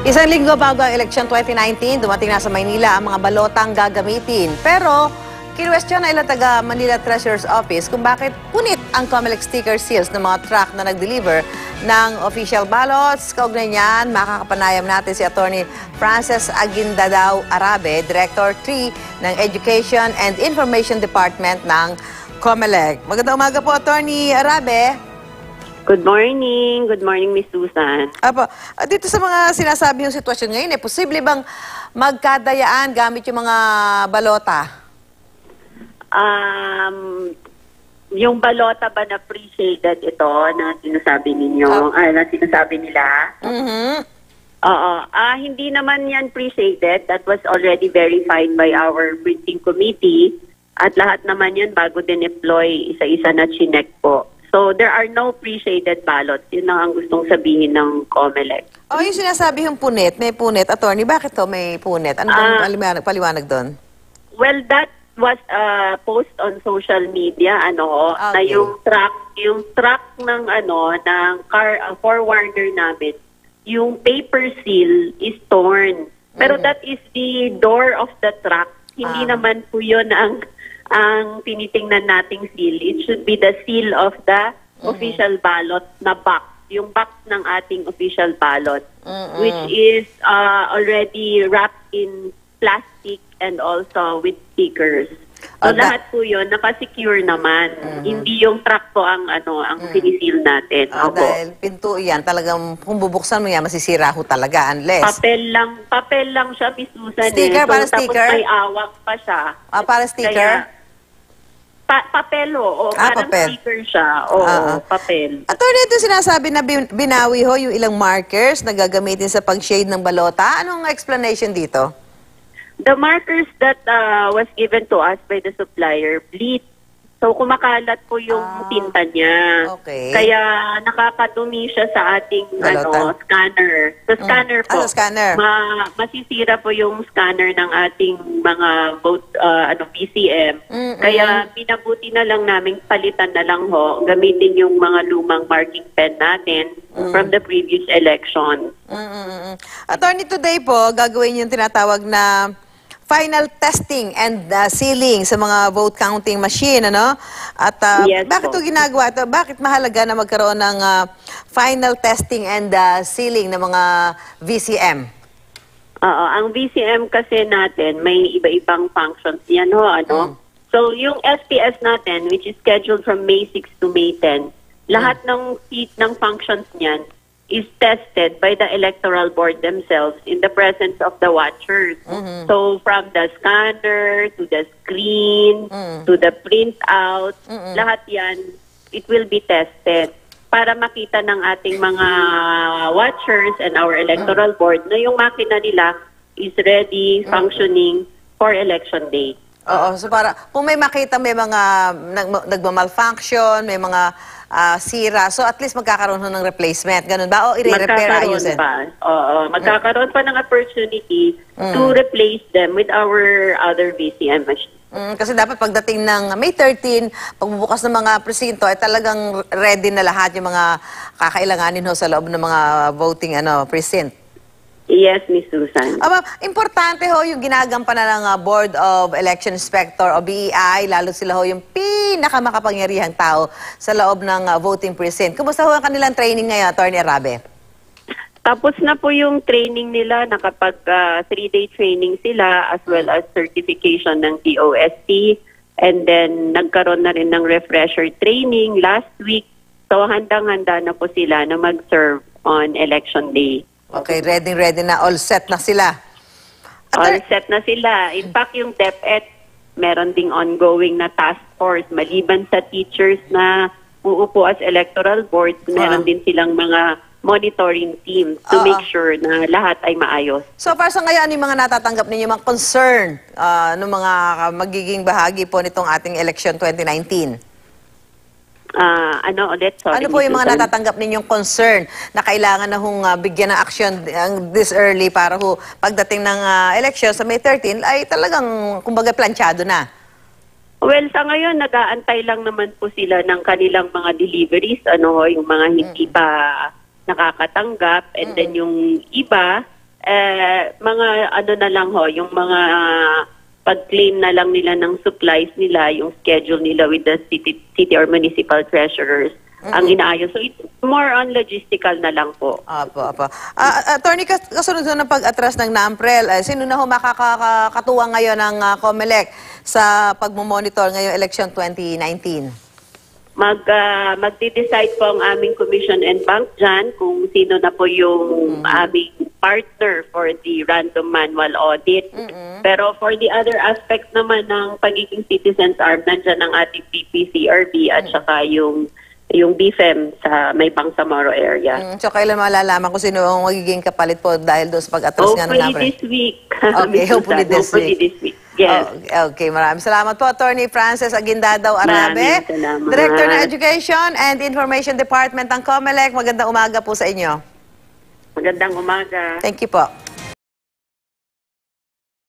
Isang linggo bago ang eleksyon 2019, dumating na sa Maynila ang mga balotang gagamitin. Pero, kinuwestyon na ilang taga-Manila Treasurer's Office kung bakit punit ang Comelec sticker seals ng mga truck na nag-deliver ng official ballots. Kaugnyan, makakapanayam natin si Atty. Frances Aguindadao-Arabe, Director 3 ng Education and Information Department ng Comelec. Magandang umaga po, Atty. Arabe. Good morning. Good morning, Miss Susan. Apo, dito sa mga sinasabi yung sitwasyon ngayon, posible bang magkadayaan gamit yung mga balota? Yung balota ba na pre-shaded ito na sinasabi ninyo, na sinasabi nila? Oo. Hindi naman yan pre-shaded. That was already verified by our printing committee. At lahat naman yan bago din-deploy isa-isa na chinek po. So, there are no pre-shaded ballots. Yun lang ang gustong sabihin ng Comelec. Yung sinasabi yung punit, may punit. Attorney, bakit to may punit? Ano bang paliwanag doon? Well, that was a post on social media, na yung truck ng ng car forwarder namin, yung paper seal is torn. Pero that is the door of the truck. Hindi naman po yun ang tinitingnan nating seal. It should be the seal of the official ballot na box. Yung box ng ating official ballot, which is already wrapped in plastic and also with stickers. So lahat po yun, nakasecure naman. Hindi yung truck po ang sinisil natin. Dahil pinto yan, talagang kung bubuksan mo yan, masisira ho talaga unless... Papel lang siya, Miss Susan. Sticker, para tapos sticker? may awak pa siya. Para sticker? Papel, parang papel. sticker siya. Papel. Attorney, ito sinasabi na binawi ho yung ilang markers na gagamitin sa pag-shade ng balota. Anong explanation dito? The markers that was given to us by the supplier bleed. So, kumakalat po yung tinta niya. Okay. Kaya nakakadumi siya sa ating scanner. Sa scanner po. Sa scanner. Masisira po yung scanner ng ating mga PCM. Kaya pinabuti na lang namin palitan na lang ho, gamitin yung mga lumang marking pen natin from the previous election. Attorney, today po, gagawin yung tinatawag na final testing and sealing sa mga vote counting machine, At Yes, bakit ito ginagawa ito? Bakit mahalaga na magkaroon ng final testing and sealing ng mga VCM? Ang VCM kasi natin, may iba-ibang functions yan, So, yung SPS natin, which is scheduled from May 6 to May 10, lahat ng functions niyan is tested by the electoral board themselves in the presence of the watchers. So, from the scanner, to the screen, to the printout, lahat yan, it will be tested para makita ng ating mga watchers and our electoral board na yung makina nila is ready, functioning for election day. So para kung may makita may mga nagmamalfunction, may mga sira, so at least magkakaroon ng replacement. Ganun ba? O i-repair, ayusin? Magkakaroon pa ng opportunity to replace them with our other VCM machines. Kasi dapat pagdating ng May 13, pagbubukas ng mga presinto, ay talagang ready na lahat yung mga kakailanganin sa loob ng mga voting precinct. Yes, Miss Susan. Importante yung ginagampanan ng Board of Election Inspector o BEI, lalo sila yung pinakamakapangyarihang tao sa loob ng voting precinct. Kumusta ang kanilang training ngayon, Atty. Arabe? Tapos na po yung training nila, nakapag 3-day training sila as well as certification ng DOST, and then nagkaroon na rin ng refresher training last week. So handang-handa na po sila na mag-serve on election day. Okay, ready na. All set na sila. All set na sila. In fact, yung DepEd, meron ding ongoing na task force. Maliban sa teachers na uupo as electoral board, meron din silang mga monitoring teams to make sure na lahat ay maayos. So far sa ngayon, yung mga natatanggap ninyo, mga concern ng mga magiging bahagi po nitong ating election 2019? Sorry, ano po yung mga natatanggap ninyong concern na kailangan na bigyan ng action this early para pagdating ng election sa May 13 ay talagang kumbaga planchado na? Well, sa ngayon, nag-aantay lang naman po sila ng kanilang mga deliveries, yung mga hindi pa nakakatanggap, and then yung iba mga ano na lang ho, yung mga pag-claim na lang nila ng supplies nila, yung schedule nila with the city or municipal treasurers ang inaayos. So it's more on logistical na lang po. Apo. Attorney, kasunod ng pag-atras ng NAMPREL, sino na ho makakatuwa ngayon ng Comelec sa pagmumonitor ngayong election 2019? Magde-decide po ang aming Commission and Bank dyan kung sino na po yung aming partner for the random manual audit. Pero for the other aspect naman ng pagiging citizens arm, nandyan ang ating PPCRB at saka yung BFEM sa may Bangsamoro area. So kailan malalaman kung sino ang magiging kapalit po dahil doon sa pag-atras nga ng NAMPREL? Hopefully this week. Okay, hopefully this week. Yes. Okay, maraming salamat po, Atty. Frances Aguindadao-Arabe, Maraming salamat. Director ng Education and Information Department ng Comelec. Magandang umaga po sa inyo. Magandang umaga. Thank you po.